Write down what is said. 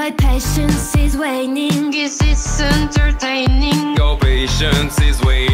My patience is waning. Is this entertaining? Your patience is waiting.